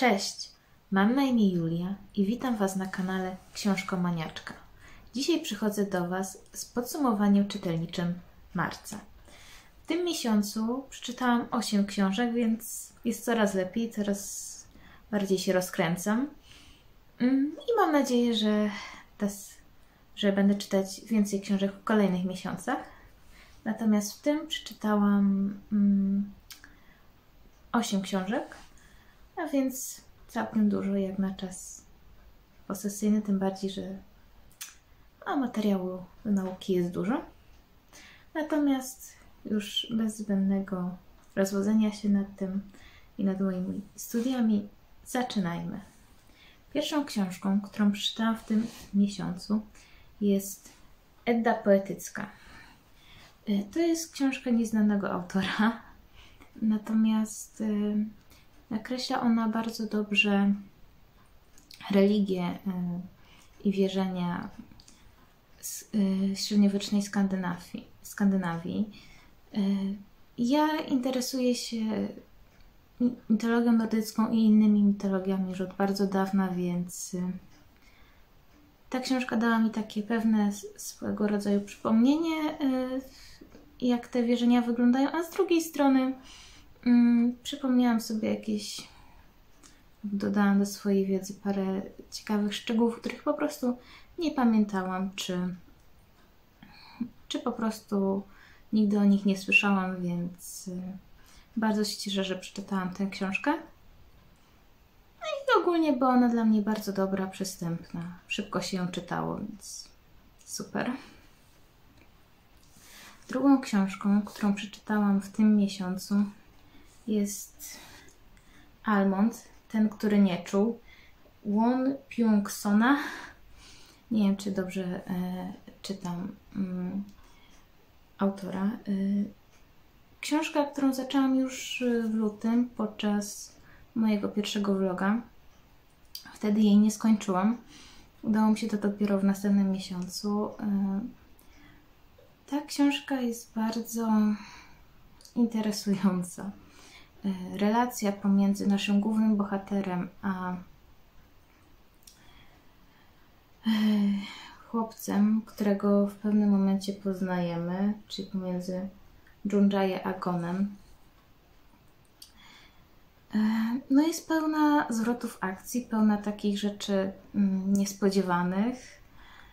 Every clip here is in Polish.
Cześć, mam na imię Julia i witam Was na kanale Książkomaniaczka. Dzisiaj przychodzę do Was z podsumowaniem czytelniczym marca. W tym miesiącu przeczytałam 8 książek, więc jest coraz lepiej, coraz bardziej się rozkręcam. I mam nadzieję, że będę czytać więcej książek w kolejnych miesiącach. Natomiast w tym przeczytałam 8 książek, a więc całkiem dużo jak na czas posesyjny, tym bardziej, że materiału do nauki jest dużo. Natomiast już bez zbędnego rozwodzenia się nad tym i nad moimi studiami zaczynajmy. Pierwszą książką, którą przeczytałam w tym miesiącu, jest Edda Poetycka. To jest książka nieznanego autora, natomiast nakreśla ona bardzo dobrze religię i wierzenia średniowiecznej Skandynawii. Ja interesuję się mitologią nordycką i innymi mitologiami już od bardzo dawna, więc ta książka dała mi takie pewne swego rodzaju przypomnienie, jak te wierzenia wyglądają, a z drugiej strony przypomniałam sobie dodałam do swojej wiedzy parę ciekawych szczegółów, których po prostu nie pamiętałam, czy po prostu nigdy o nich nie słyszałam, więc bardzo się cieszę, że przeczytałam tę książkę. No i ogólnie była ona dla mnie bardzo dobra, przystępna. Szybko się ją czytało, więc super. Drugą książką, którą przeczytałam w tym miesiącu, jest Almond, ten, który nie czuł, Won Byung-sona. Nie wiem, czy dobrze czytam autora. Książka, którą zaczęłam już w lutym podczas mojego pierwszego vloga. Wtedy jej nie skończyłam. Udało mi się to dopiero w następnym miesiącu. Ta książka jest bardzo interesująca. Relacja pomiędzy naszym głównym bohaterem a chłopcem, którego w pewnym momencie poznajemy, czyli pomiędzy Junjae a Gonem. No jest pełna zwrotów akcji, pełna takich rzeczy niespodziewanych.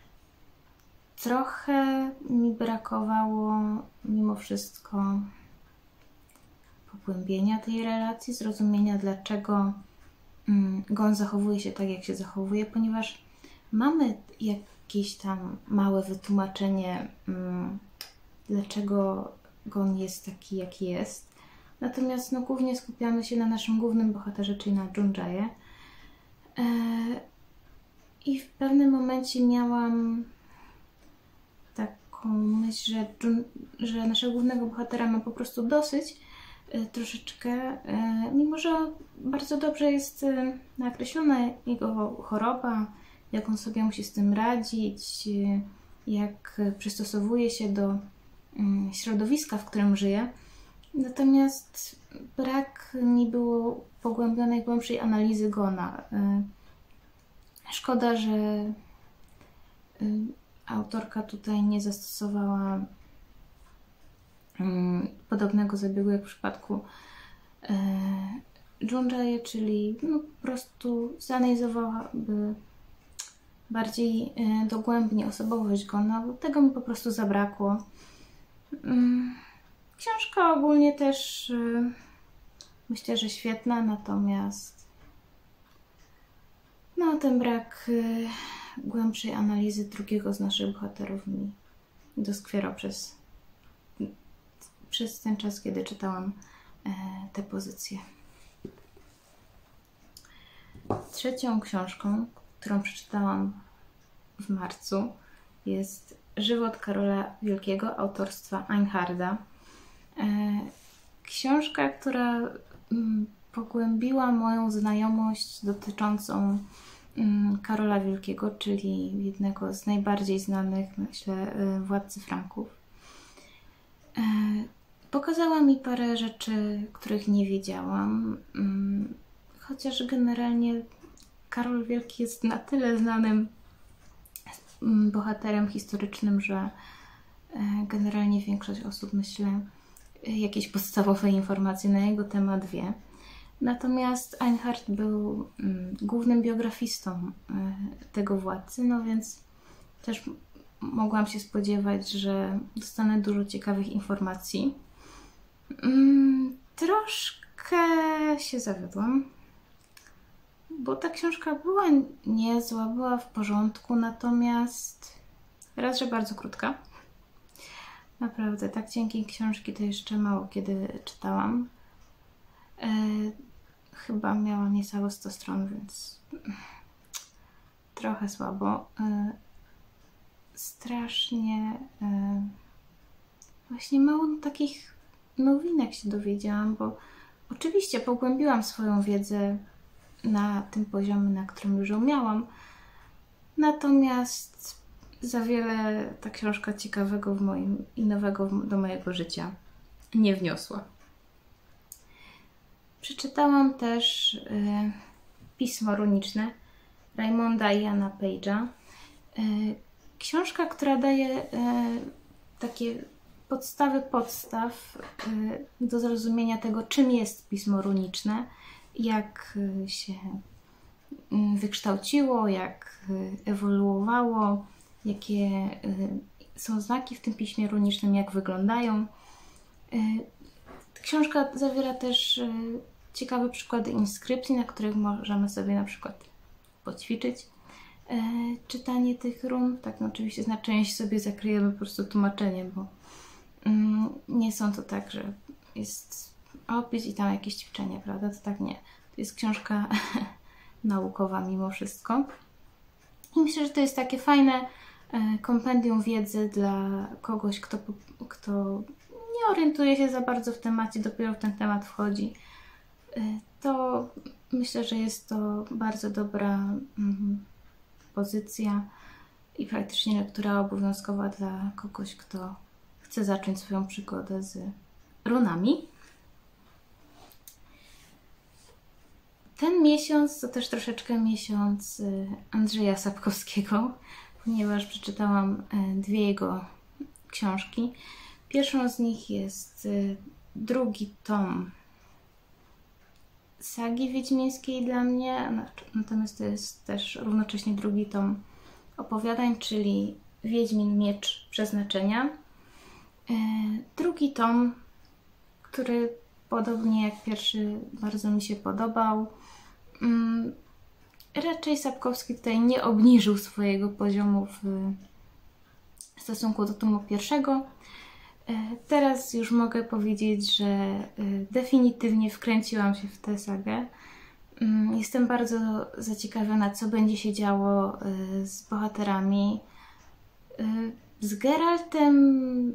Trochę mi brakowało mimo wszystko pogłębienia tej relacji, zrozumienia, dlaczego Gon zachowuje się tak, jak się zachowuje, ponieważ mamy jakieś tam małe wytłumaczenie, dlaczego Gon jest taki, jaki jest. Natomiast głównie skupiamy się na naszym głównym bohaterze, czyli na Junjae. I w pewnym momencie miałam taką myśl, że naszego głównego bohatera ma po prostu dosyć troszeczkę, mimo że bardzo dobrze jest nakreślona jego choroba, jak on sobie musi z tym radzić, jak przystosowuje się do środowiska, w którym żyje. Natomiast brak mi było pogłębionej, głębszej analizy Gona. Szkoda, że autorka tutaj nie zastosowała podobnego zabiegu jak w przypadku Junjae, czyli po prostu zanalizowałaby bardziej dogłębnie osobowość Gona, bo tego mi po prostu zabrakło. Książka ogólnie też myślę, że świetna, natomiast ten brak głębszej analizy drugiego z naszych bohaterów mi doskwierał przez ten czas, kiedy czytałam te pozycje. Trzecią książką, którą przeczytałam w marcu, jest Żywot Karola Wielkiego autorstwa Einharda. Książka, która pogłębiła moją znajomość dotyczącą Karola Wielkiego, czyli jednego z najbardziej znanych, myślę, władcy Franków. Pokazała mi parę rzeczy, których nie wiedziałam, chociaż generalnie Karol Wielki jest na tyle znanym bohaterem historycznym, że generalnie większość osób, myślę, jakieś podstawowe informacje na jego temat wie. Natomiast Einhard był głównym biografistą tego władcy, no więc też mogłam się spodziewać, że dostanę dużo ciekawych informacji. Troszkę się zawiodłam, bo ta książka była niezła, była w porządku, natomiast raz, że bardzo krótka. Naprawdę, tak cienkiej książki to jeszcze mało kiedy czytałam. Chyba miała niecałe 100 stron, więc trochę słabo. Strasznie właśnie mało takich nowinek się dowiedziałam, bo oczywiście pogłębiłam swoją wiedzę na tym poziomie, na którym już ją miałam, natomiast za wiele ta książka ciekawego w moim i nowego do mojego życia nie wniosła. Przeczytałam też Pismo runiczne Raymonda i Iana Page'a. Książka, która daje takie podstawy podstaw do zrozumienia tego, czym jest Pismo runiczne, jak się wykształciło, jak ewoluowało, jakie są znaki w tym Piśmie runicznym, jak wyglądają. Książka zawiera też ciekawe przykłady inskrypcji, na których możemy sobie na przykład poćwiczyć czytanie tych run. Tak, no oczywiście na część sobie zakryjemy po prostu tłumaczeniem, bo nie są to tak, że jest opis i tam jakieś ćwiczenie, prawda? To tak nie. To jest książka naukowa mimo wszystko. I myślę, że to jest takie fajne kompendium wiedzy dla kogoś, kto nie orientuje się za bardzo w temacie, dopiero w ten temat wchodzi. To myślę, że jest to bardzo dobra pozycja i praktycznie lektura obowiązkowa dla kogoś, kto chce zacząć swoją przygodę z runami. Ten miesiąc to też troszeczkę miesiąc Andrzeja Sapkowskiego, ponieważ przeczytałam dwie jego książki. Pierwszą z nich jest drugi tom sagi wiedźmińskiej dla mnie, natomiast to jest też równocześnie drugi tom opowiadań, czyli Wiedźmin Miecz Przeznaczenia. Drugi tom, który podobnie jak pierwszy bardzo mi się podobał. Raczej Sapkowski tutaj nie obniżył swojego poziomu w stosunku do tomu pierwszego. Teraz już mogę powiedzieć, że definitywnie wkręciłam się w tę sagę. Jestem bardzo zaciekawiona, co będzie się działo z bohaterami. Z Geraltem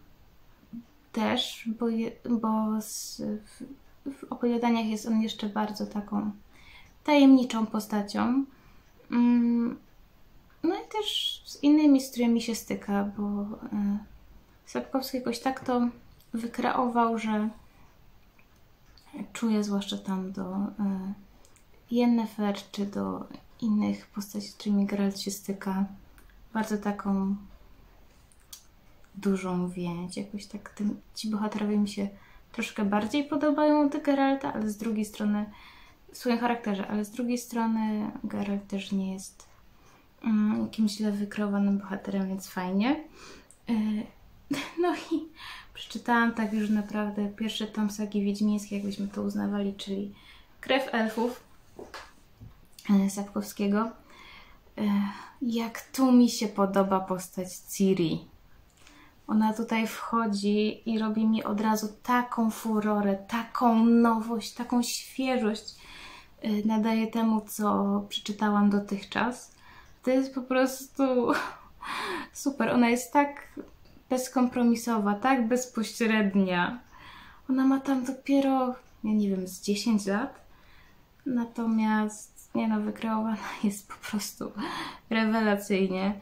też, bo w opowiadaniach jest on jeszcze bardzo taką tajemniczą postacią. No i też z innymi, z którymi się styka, bo Sapkowski jakoś tak to wykreował, że czuję zwłaszcza tam do Yennefer czy do innych postaci, z którymi Geralt się styka, bardzo taką dużą więź. Jakoś tak ci bohaterowie mi się troszkę bardziej podobają od Geralta, ale z drugiej strony w swoim charakterze, ale z drugiej strony Geralt też nie jest jakimś źle wykreowanym bohaterem, więc fajnie. No i przeczytałam tak już naprawdę pierwszy tom sagi wiedźmińskiej, jakbyśmy to uznawali, czyli Krew elfów Sapkowskiego. Jak tu mi się podoba postać Ciri. Ona tutaj wchodzi i robi mi od razu taką furorę, taką nowość, taką świeżość nadaje temu, co przeczytałam dotychczas. To jest po prostu super. Ona jest tak bezkompromisowa, tak bezpośrednia. Ona ma tam dopiero, ja nie wiem, z 10 lat. Natomiast, nie no, wykreowana jest po prostu rewelacyjnie.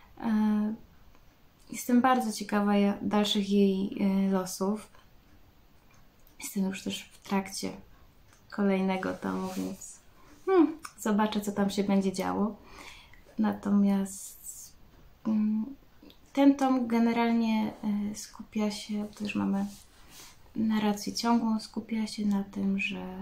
Jestem bardzo ciekawa dalszych jej losów. Jestem już też w trakcie kolejnego tomu, więc zobaczę, co tam się będzie działo. Natomiast ten tom generalnie skupia się, też mamy narrację ciągłą, skupia się na tym, że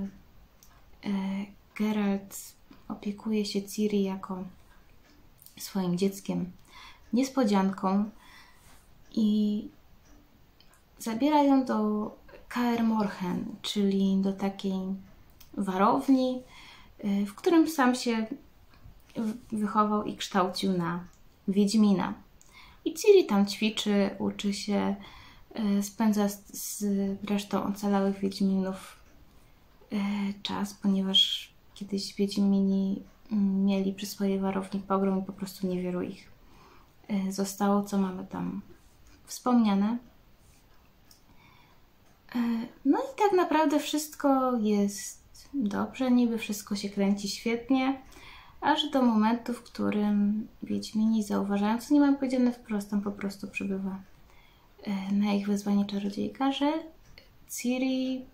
Geralt opiekuje się Ciri jako swoim dzieckiem, niespodzianką i zabiera ją do Kaer Morhen, czyli do takiej warowni, w którym sam się wychował i kształcił na wiedźmina. I Ciri tam ćwiczy, uczy się, spędza z resztą ocalałych wiedźminów czas, ponieważ kiedyś wiedźmini mieli przy swojej warowni pogrom i po prostu niewielu ich zostało, co mamy tam wspomniane. No i tak naprawdę wszystko jest dobrze, niby wszystko się kręci świetnie, aż do momentu, w którym wiedźmini zauważają, co nie mam powiedziane wprost, tam po prostu przybywa na ich wezwanie czarodziejka, że Ciri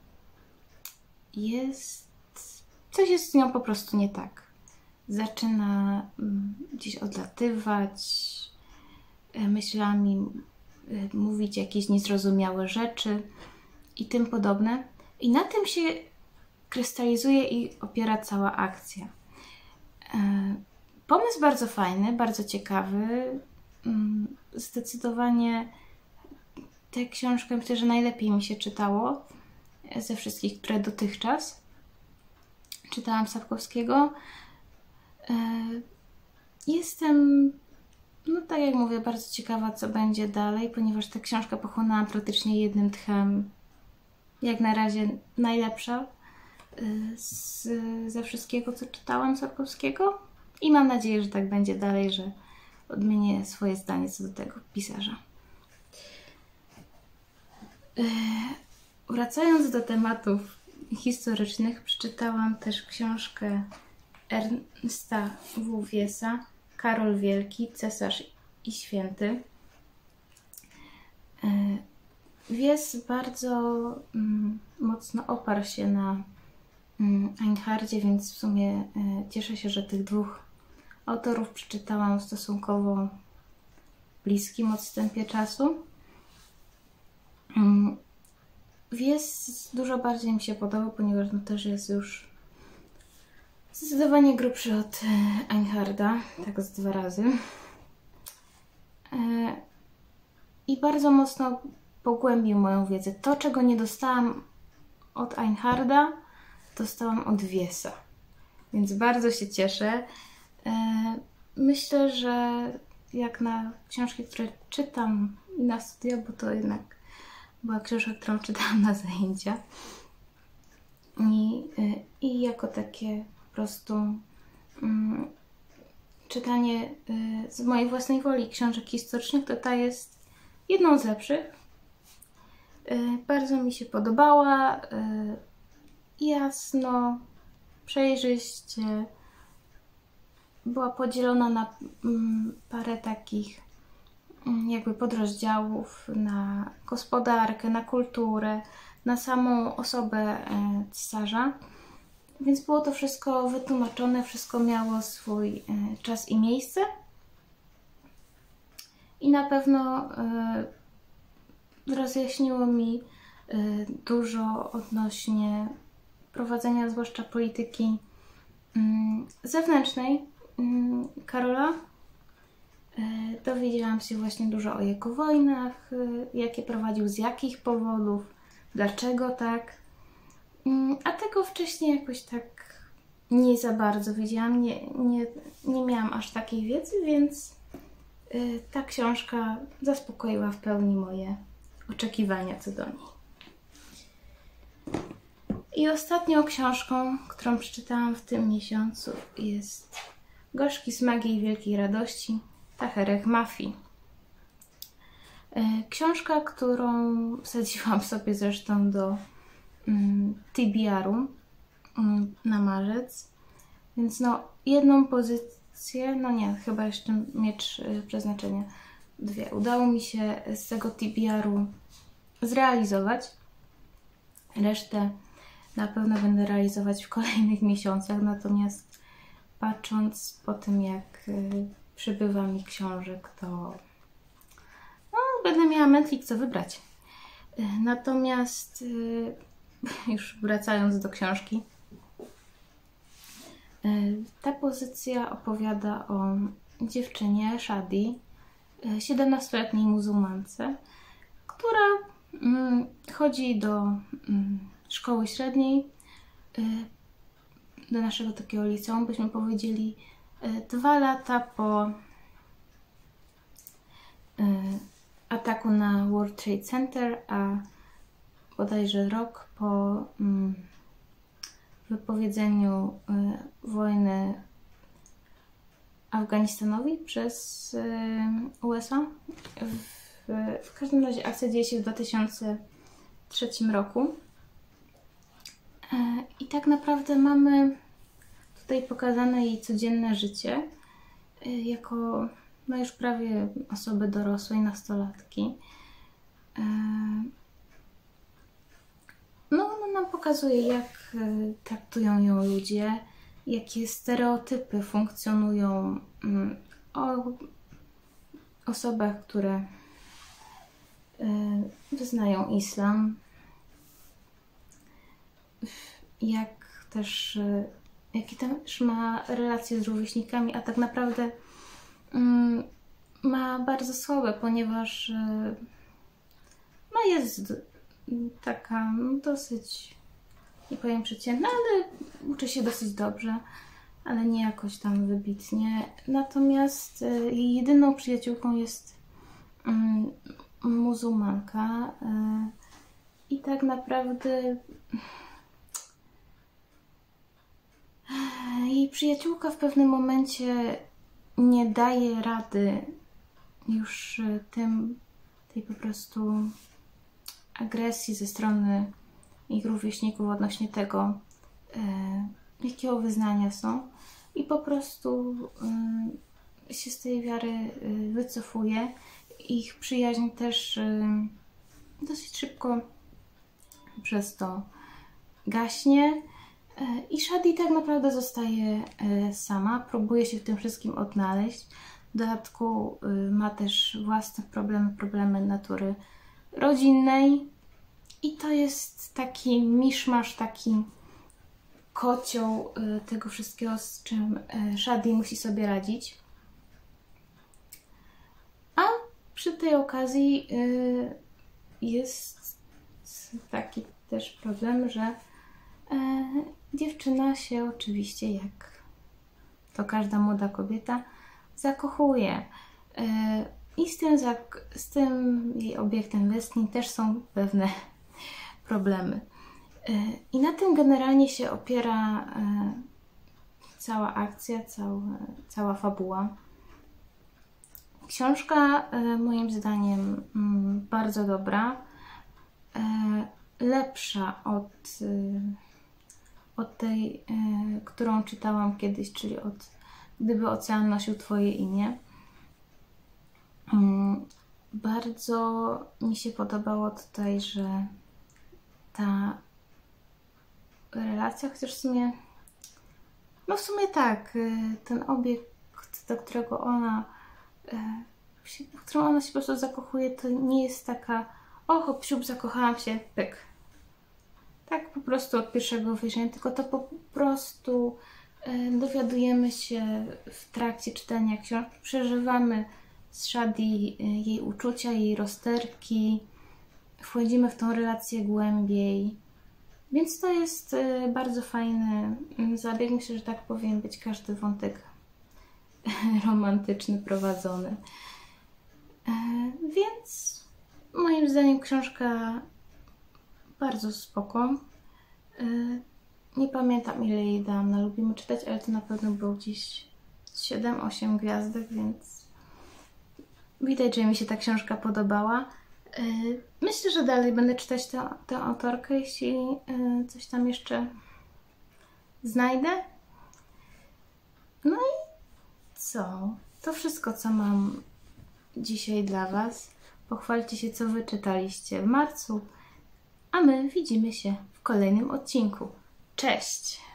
coś jest z nią po prostu nie tak. Zaczyna gdzieś odlatywać myślami, mówić jakieś niezrozumiałe rzeczy i tym podobne. I na tym się krystalizuje i opiera cała akcja. Pomysł bardzo fajny, bardzo ciekawy. Zdecydowanie tę książkę myślę, że najlepiej mi się czytało ze wszystkich, które dotychczas czytałam Sapkowskiego. Jestem, no tak jak mówię, bardzo ciekawa, co będzie dalej, ponieważ tę książkę pochłonęłam praktycznie jednym tchem. Jak na razie najlepsza ze wszystkiego, co czytałam Sapkowskiego. I mam nadzieję, że tak będzie dalej, że odmienię swoje zdanie co do tego pisarza. Wracając do tematów historycznych, przeczytałam też książkę Ernesta W. Wiesa Karol Wielki, Cesarz i Święty. Wies bardzo mocno oparł się na Einhardzie, więc w sumie cieszę się, że tych dwóch autorów przeczytałam w stosunkowo bliskim odstępie czasu. Wies dużo bardziej mi się podobał, ponieważ no też jest już zdecydowanie grubszy od Einharda, tak z 2 razy. I bardzo mocno pogłębił moją wiedzę. To, czego nie dostałam od Einharda, dostałam od Wiesa. Więc bardzo się cieszę. Myślę, że jak na książki, które czytam na studia, bo to jednak była książka, którą czytałam na zajęcia. I jako takie po prostu czytanie z mojej własnej woli książek historycznych, to ta jest jedną z lepszych. Bardzo mi się podobała. Jasno, przejrzyście. Była podzielona na parę takich jakby podrozdziałów, na gospodarkę, na kulturę, na samą osobę cesarza. Więc było to wszystko wytłumaczone, wszystko miało swój czas i miejsce. I na pewno rozjaśniło mi dużo odnośnie prowadzenia, zwłaszcza polityki zewnętrznej Karola. Dowiedziałam się właśnie dużo o jego wojnach, jakie prowadził, z jakich powodów, dlaczego tak. A tego wcześniej jakoś tak nie za bardzo wiedziałam, nie miałam aż takiej wiedzy, więc ta książka zaspokoiła w pełni moje oczekiwania co do niej. I ostatnią książką, którą przeczytałam w tym miesiącu, jest Gorzki smak jej wielkiej radości Tahereh Mafi. Książka, którą wsadziłam sobie zresztą do TBR-u na marzec. Więc no, jedną pozycję, no nie, chyba jeszcze Miecz Przeznaczenia, 2. Udało mi się z tego TBR-u zrealizować. Resztę na pewno będę realizować w kolejnych miesiącach, natomiast patrząc po tym, jak przybywa mi książek, to no, będę miała mętlik co wybrać. Natomiast już wracając do książki, ta pozycja opowiada o dziewczynie Shadi, 17-letniej muzułmance, która chodzi do szkoły średniej, do naszego takiego liceum, byśmy powiedzieli 2 lata po ataku na World Trade Center, a bodajże rok po wypowiedzeniu wojny Afganistanowi przez USA. W każdym razie akcja dzieje się w 2003 roku. I tak naprawdę mamy tutaj pokazane jej codzienne życie jako no już prawie osoby dorosłej, nastolatki. No, ona nam pokazuje, jak traktują ją ludzie, jakie stereotypy funkcjonują o osobach, które wyznają islam, jakie też ma relacje z rówieśnikami, a tak naprawdę ma bardzo słabe, ponieważ no jest taka dosyć, nie powiem przeciętna, ale uczy się dosyć dobrze, ale nie jakoś tam wybitnie. Natomiast jej jedyną przyjaciółką jest muzułmanka i tak naprawdę jej przyjaciółka w pewnym momencie nie daje rady już tej po prostu agresji ze strony ich rówieśników odnośnie tego, jakiego wyznania są, i po prostu się z tej wiary wycofuje. Ich przyjaźń też dosyć szybko przez to gaśnie i Shadi tak naprawdę zostaje sama, próbuje się w tym wszystkim odnaleźć. W dodatku ma też własne problemy natury rodzinnej i to jest taki miszmasz, taki kocioł tego wszystkiego, z czym Shadi musi sobie radzić. A przy tej okazji jest taki też problem, że dziewczyna się oczywiście, jak to każda młoda kobieta, zakochuje. I z tym jej obiektem westchnień też są pewne problemy. I na tym generalnie się opiera cała akcja, cała fabuła. Książka moim zdaniem bardzo dobra, lepsza od tej, którą czytałam kiedyś, czyli od Gdyby ocean nosił Twoje imię. Bardzo mi się podobało tutaj, że ta relacja, chociaż w sumie tak, ten obiekt, do którego w którą ona się po prostu zakochuje, to nie jest taka hop, siup, zakochałam się, pyk. Tak po prostu od pierwszego wejrzenia, tylko to po prostu dowiadujemy się w trakcie czytania książki, przeżywamy z Shadi jej uczucia, jej rozterki, wchodzimy w tą relację głębiej. Więc to jest bardzo fajny zabieg. Myślę, że tak powinien być każdy wątek romantyczny prowadzony. Więc moim zdaniem książka bardzo spoko. Nie pamiętam, ile jej dałam na Lubimy Czytać, ale to na pewno było gdzieś 7-8 gwiazdek, więc widać, że mi się ta książka podobała. Myślę, że dalej będę czytać tę autorkę, jeśli coś tam jeszcze znajdę. No i co? To wszystko, co mam dzisiaj dla Was. Pochwalcie się, co Wy czytaliście w marcu, a my widzimy się w kolejnym kolejnym odcinku. Cześć!